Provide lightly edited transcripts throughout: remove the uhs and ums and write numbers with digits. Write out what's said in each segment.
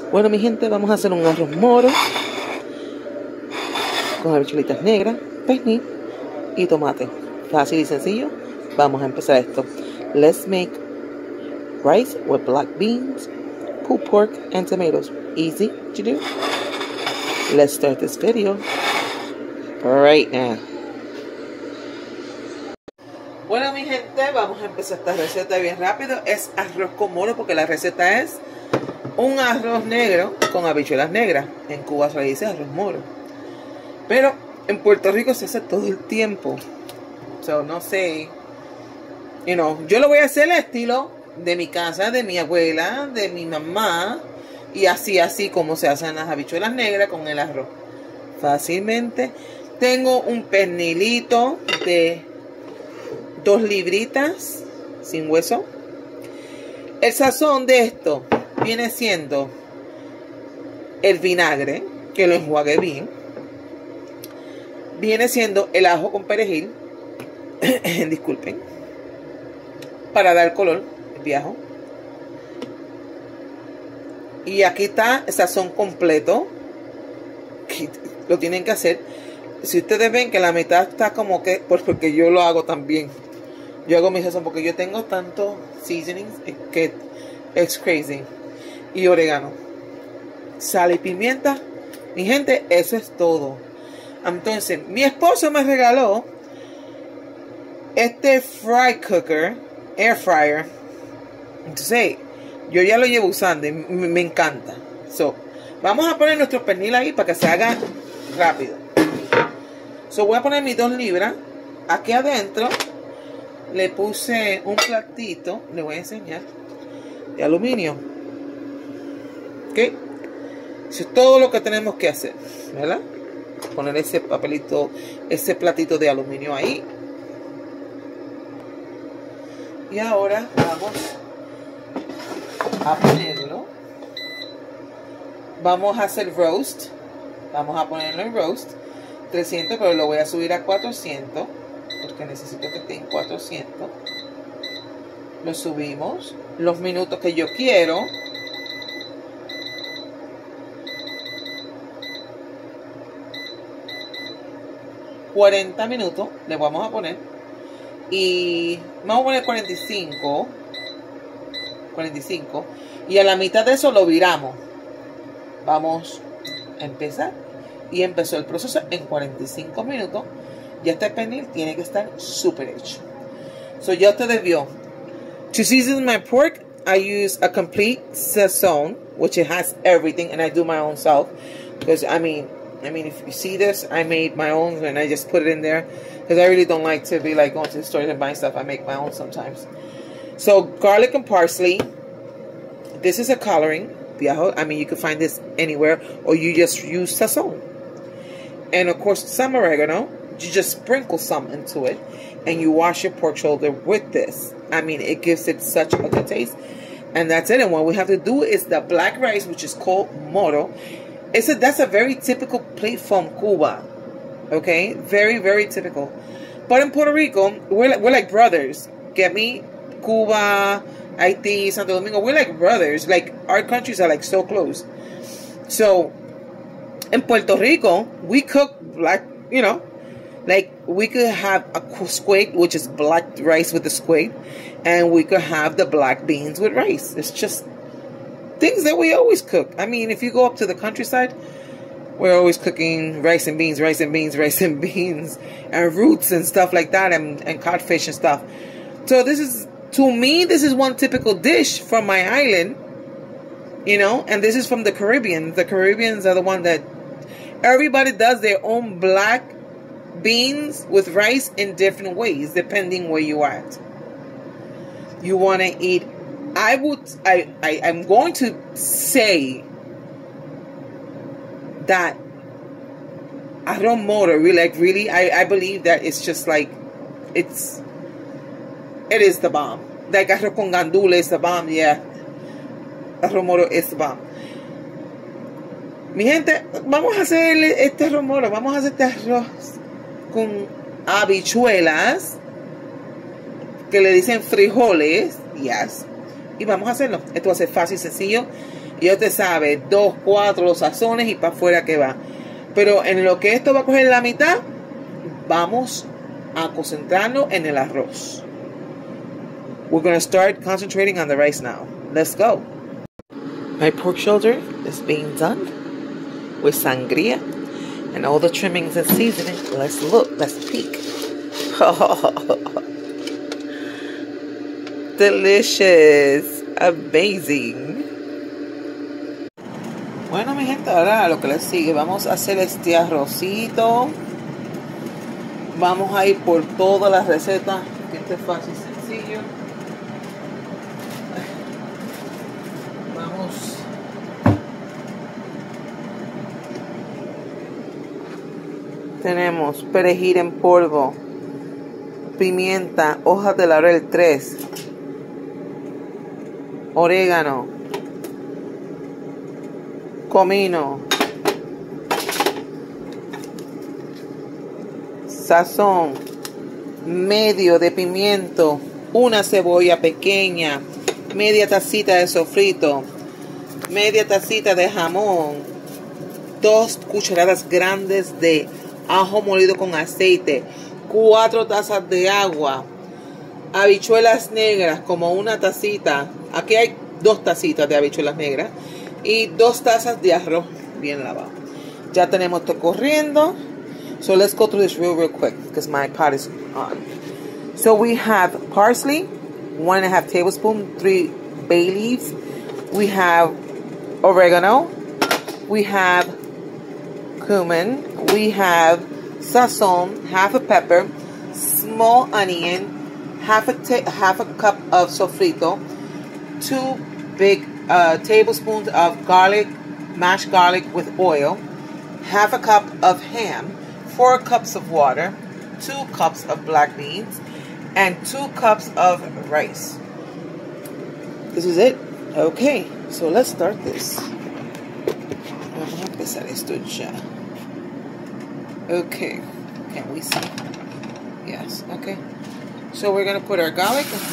Bueno, mi gente, vamos a hacer un arroz moro con habichuelitas negras, pernil y tomate. Fácil y sencillo. Vamos a empezar esto. Let's make rice with black beans, pulled pork, and tomatoes. Easy to do. Let's start this video right now. Bueno, mi gente, vamos a empezar esta receta bien rápido. Es arroz con moro porque la receta es un arroz negro con habichuelas negras. En Cuba se le dice arroz moro, pero en Puerto Rico se hace todo el tiempo. So, no sé, yo lo voy a hacer al estilo de mi casa, de mi abuela, de mi mamá, y así como se hacen las habichuelas negras con el arroz. Fácilmente. Tengo un pernilito de 2 libritas sin hueso. El sazón de esto viene siendo el vinagre, que lo enjuague bien. Viene siendo el ajo con perejil. Disculpen. Para dar color, el ajo. Y aquí está el sazón completo. Lo tienen que hacer. Si ustedes ven que la mitad está como que, pues porque yo lo hago también. Yo hago mi sazón porque yo tengo tanto seasonings que es crazy. Y orégano, sal y pimienta. Mi gente, eso es todo. Entonces, mi esposo me regaló este fry cooker, air fryer. Entonces, yo ya lo llevo usando y me encanta. So, vamos a poner nuestro pernil ahí para que se haga rápido. So, voy a poner mis 2 libras. Aquí adentro le puse un platito, le voy a enseñar, de aluminio. Ok. Eso es todo lo que tenemos que hacer, ¿verdad? Poner ese papelito, ese platito de aluminio ahí. Y ahora vamos a ponerlo. Vamos a hacer roast. Vamos a ponerlo en roast 300, pero lo voy a subir a 400 porque necesito que esté en 400. Lo subimos los minutos que yo quiero. $40 minutos le vamos a poner. Y vamos a poner 45. Y a la mitad de eso lo viramos. Vamos a empezar. Y empezó el proceso en 45 minutos. Ya este pernil tiene que estar súper hecho. So ya ustedes vio. To season my pork, I use a complete sazon, which it has everything, and I do my own self. Because I mean, if you see this, I made my own and I just put it in there. Because I really don't like to be like going to the stores and buying stuff. I make my own sometimes. So garlic and parsley. This is a coloring. I mean, you can find this anywhere, or you just use sazon. And of course, some oregano. You just sprinkle some into it, and you wash your pork shoulder with this. I mean, it gives it such a good taste. And that's it. And what we have to do is the black rice, which is called moro. That's a very typical plate from Cuba. Okay, very, very typical. But in Puerto Rico, we're like brothers. Get me? Cuba, Haiti, Santo Domingo, we're like brothers. Like, our countries are like so close. So in Puerto Rico, we cook black, like we could have a squid, which is black rice with the squid, and we could have the black beans with rice. It's just things that we always cook. I mean, if you go up to the countryside, we're always cooking rice and beans, and roots and stuff like that, and codfish and stuff. So to me, this is one typical dish from my island, and this is from the Caribbean. The Caribbeans are the one that everybody does their own black beans with rice in different ways, depending where you are at. You want to eat, I'm going to say that arroz moro, really, I believe that it's just like, it is the bomb. Like arroz con gandula is the bomb, yeah. Arroz moro is the bomb. Mi gente, vamos a hacer este arroz moro, vamos a hacer este arroz con habichuelas, que le dicen frijoles, yes. Y vamos a hacerlo. Esto va a ser fácil, sencillo. ya te sabe, 2, 4 los sazones y para afuera que va. Pero en lo que esto va a coger la mitad, vamos a concentrarnos en el arroz. We're going to start concentrating on the rice now. Let's go. My pork shoulder is being done with sangria and all the trimmings and seasoning. Let's look. Let's peek. Delicious. Amazing. Bueno, mi gente, ahora lo que les sigue, vamos a hacer este arrocito. Vamos a ir por todas las recetas, que esto es fácil y sencillo. Vamos. Tenemos perejil en polvo, pimienta, hojas de laurel 3, orégano, comino, sazón, medio de pimiento, una cebolla pequeña, media tacita de sofrito, media tacita de jamón, 2 cucharadas grandes de ajo molido con aceite, 4 tazas de agua, habichuelas negras como una tacita, aquí hay 2 tacitas de habichuelas negras y 2 tazas de arroz bien lavado. Ya tenemos esto corriendo. So let's go through this real quick because my pot is on. So we have parsley, 1.5 tablespoons, 3 bay leaves. We have oregano. We have cumin. We have sazon, half a pepper, small onion, half a cup of sofrito, 2 big tablespoons of garlic, mashed garlic with oil, half a cup of ham, 4 cups of water, 2 cups of black beans, and 2 cups of rice. This is it. Okay, so let's start this. Vamos a empezar esto ya. Okay, can we see? Yes, okay. So we're going to put our garlic. Yes,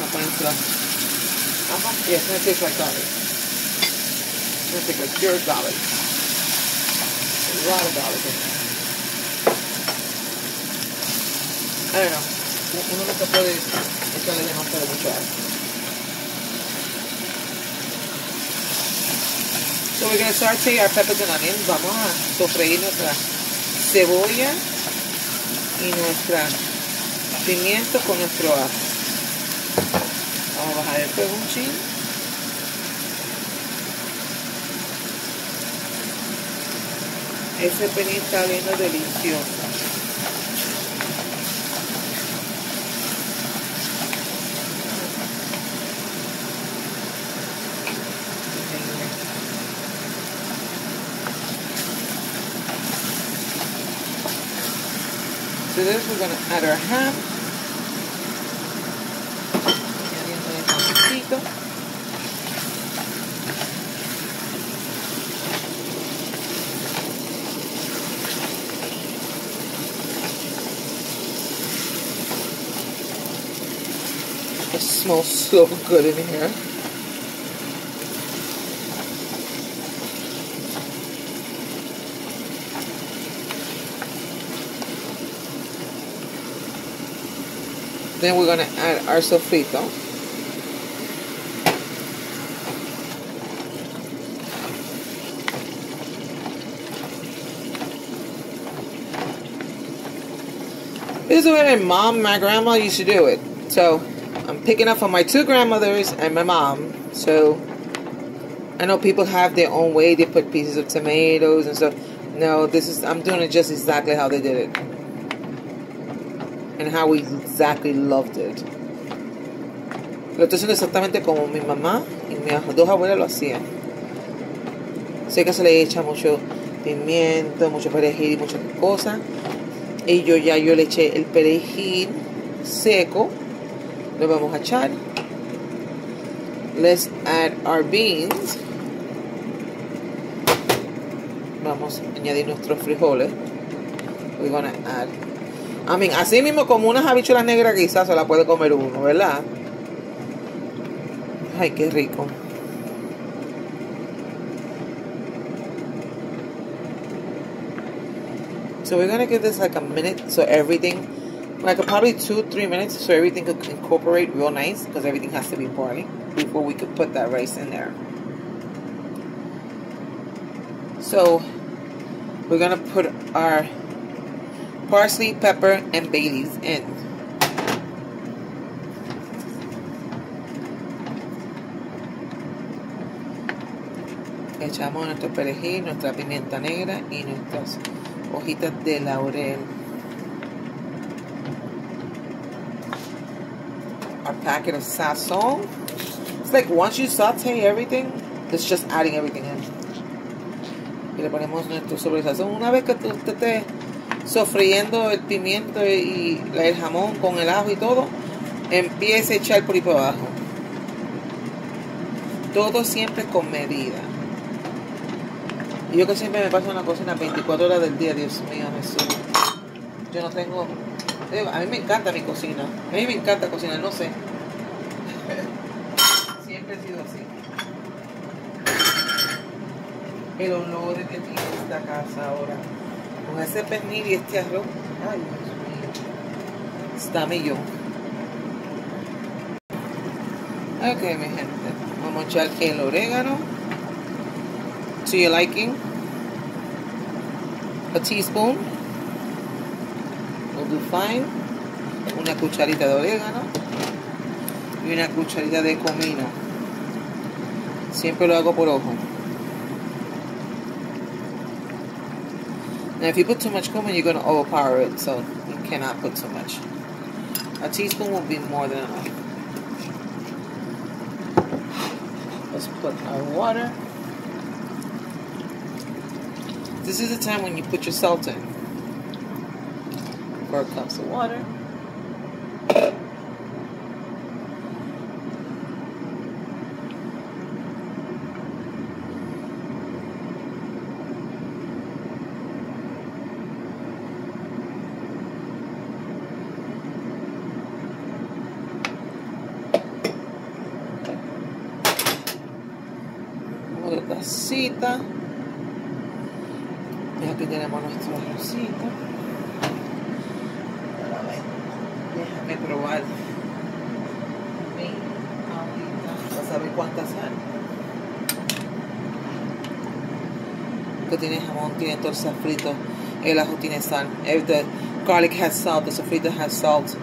it's going to taste like garlic. It's going to taste like pure garlic. A lot of garlic in there. I don't know. Uno nunca puede echarle demasiado mucho agua. So we're going to saute our peppers and onions. Vamos a sofreír nuestra cebolla y nuestra pimiento con nuestro ajo. Vamos a bajar el fuego un chin. Ese pernil está viendo delicioso. So this we're going to add our ham. Añadiendo el jamoncito. It smells so good in here. Then we're going to add our sofrito. This is the way my grandma used to do it. So I'm picking up from my 2 grandmothers and my mom. So I know people have their own way. They put pieces of tomatoes and stuff. No, I'm doing it just exactly how they did it. And how we exactly loved it. Lo estoy haciendo exactamente como mi mamá y mis 2 abuelas lo hacían. Sé que se le echa mucho pimiento, mucho perejil y muchas cosas. Y yo le eché el perejil seco. Lo vamos a echar. Let's add our beans. Vamos a añadir nuestros frijoles. We're gonna add. Así mismo como unas habichuelas negras quizás se la puede comer uno, ¿verdad? Ay, qué rico. So we're gonna give this like a minute, so everything, like probably 2-3 minutes, so everything could incorporate real nice, because everything has to be boiling before we could put that rice in there. So we're gonna put our parsley, pepper, and bay leaves in. Echamos nuestro perejil, nuestra pimienta negra y nuestras hojitas de laurel. Our packet of sazon. It's like once you saute everything, it's just adding everything in. Y le ponemos nuestro sobresazón. Una vez que usted esté sofriendo el pimiento y el jamón con el ajo y todo, empiece a echar por ahí para abajo. Todo siempre con medida. Y yo que siempre me paso en la cocina 24 horas del día, Dios mío, Jesús. Yo no tengo... A mí me encanta mi cocina. A mí me encanta cocinar, no sé. Siempre he sido así. El olor que tiene esta casa ahora. Con ese pernil y este arroz. Ay, Dios mío. Está millón. Ok, mi gente. Vamos a echar el orégano. To your liking. A teaspoon. Will do fine. Una cucharita de orégano. Y una cucharita de comino. Siempre lo hago por ojo. Now if you put too much cumin, you're going to overpower it. So you cannot put too much. A teaspoon will be more than enough. Let's put our water. This is the time when you put your salt in. 4 cups of water. Una tacita. Y aquí tenemos nuestro arrocito. Déjame probar mi ahorita para saber cuánta sal. Que tiene jamón, tiene todo el sofrito, el ajo tiene sal. If the garlic has salt, the sofrito has salt.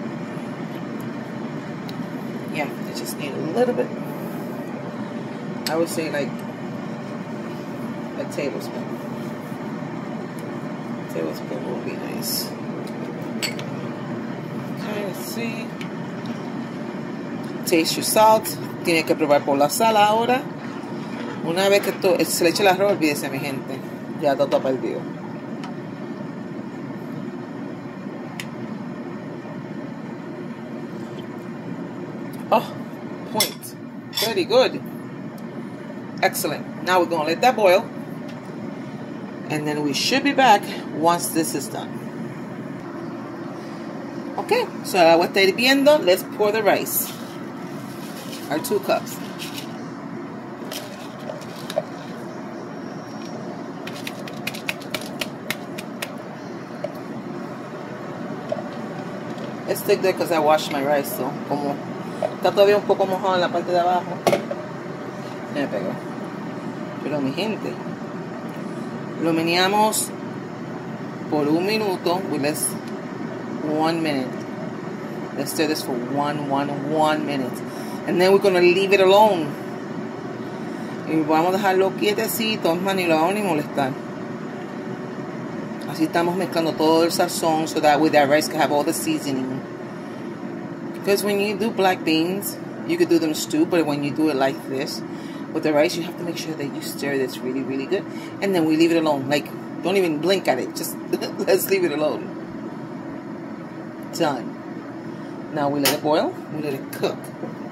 Yeah, I just need a little bit. I would say like a tablespoon. Tablespoon will be nice. Okay, let's see. Taste your salt. Tiene que probar por la sal ahora. Una vez que se le eche el arroz, olvídese, mi gente. Ya todo está perdido. Oh, point. Very good. Excellent. Now we're going to let that boil. And then we should be back once this is done. Okay, so el agua está hirviendo. Let's pour the rice. Our 2 cups. It's thick there because I washed my rice, so como está todavía un poco mojado en la parte de abajo, me pegó. Pero mi gente, lo meneamos por 1 minuto. Let's 1 minute. Let's stir this for one minute, and then we're gonna leave it alone. Y vamos a dejarlo quietecito, man, y lo vamos a ni molestar. Así estamos mezclando todo el sazón, so that way that rice can have all the seasoning. Because when you do black beans, you could do them stewed, but when you do it like this, with the rice, you have to make sure that you stir this really, really good. And then we leave it alone. Like, don't even blink at it. Just let's leave it alone. Done. Now we let it boil. We let it cook.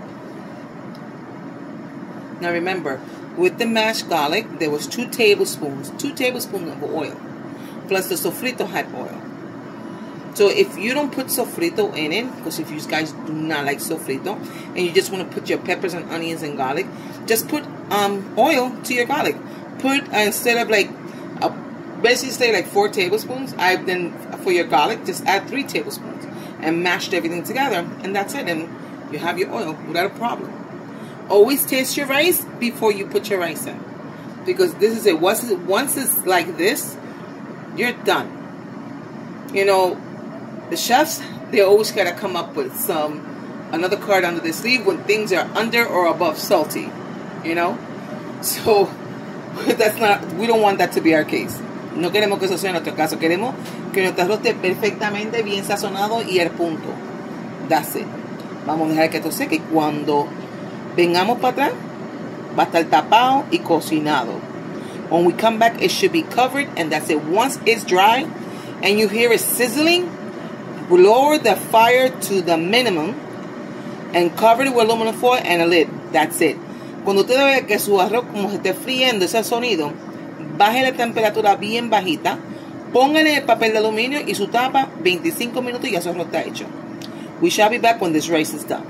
Now remember, with the mashed garlic, there was 2 tablespoons of oil. Plus the sofrito had oil. So if you don't put sofrito in it, because if you guys do not like sofrito, and you just want to put your peppers and onions and garlic, just put oil to your garlic. Put, instead of like basically say like 4 tablespoons. Then for your garlic, just add 3 tablespoons and mashed everything together, and that's it. And you have your oil without a problem. Always taste your rice before you put your rice in, because this is it. Once it's like this, you're done. You know, the chefs, they always gotta come up with another card under the sleeve when things are under or above salty. You know, so we don't want that to be our case. No queremos que eso sea nuestro caso. Queremos que nuestro arroz esté perfectamente bien sazonado y al punto. That's it. Vamos a dejar que esto seque y cuando vengamos para atrás va a estar tapado y cocinado. When we come back, it should be covered, and that's it. Once it's dry and you hear it sizzling, lower the fire to the minimum and cover it with aluminum foil and a lid. That's it. Cuando usted ve que su arroz como se esté friendo, ese sonido, baje la temperatura bien bajita, póngale el papel de aluminio y su tapa, 25 minutos y ya su arroz está hecho. We shall be back when this rice is done.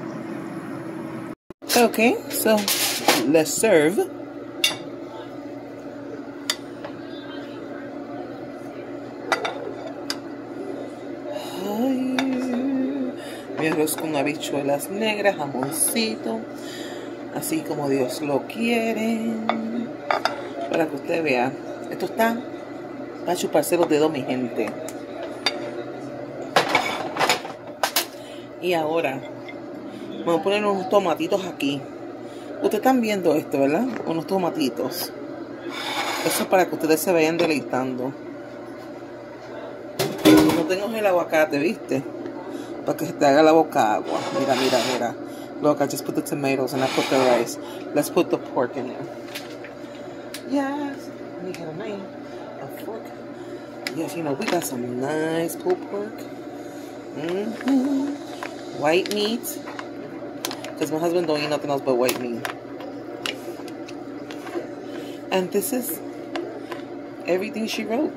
Okay, so let's serve. Mi arroz con habichuelas negras, jamoncito, así como Dios lo quiere, para que usted vea. Esto está para chuparse los dedos, mi gente. Y ahora vamos a poner unos tomatitos aquí. Ustedes están viendo esto, ¿verdad? Unos tomatitos. Eso es para que ustedes se vayan deleitando. No tengo el aguacate, ¿viste? Para que se te haga la boca agua. Mira, mira, mira. Look, I just put the tomatoes and I put the rice. Let's put the pork in there. Yes. Let me get a knife. A fork. Yes, you know, we got some nice pulled pork. White meat. Because my husband don't eat nothing else but white meat. And this is everything she wrote.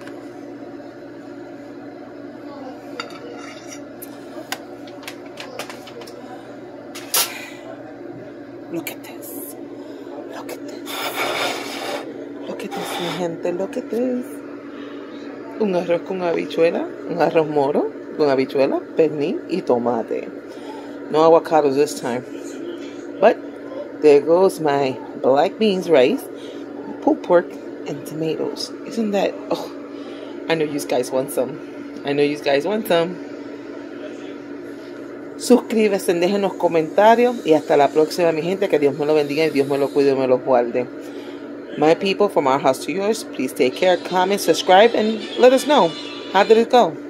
Look at this. Look at this. Look at this, mi gente. Look at this. Un arroz con habichuela. Un arroz moro con habichuela, pernil y tomate. No avocados this time. But there goes my black beans rice, pulled pork, and tomatoes. Isn't that... Oh, I know you guys want some. I know you guys want some. Suscríbase, déjenos comentarios y hasta la próxima, mi gente. Que Dios me lo bendiga y Dios me lo cuide y me lo guarde. My people, from our house to yours, please take care, comment, subscribe, and let us know. How did it go?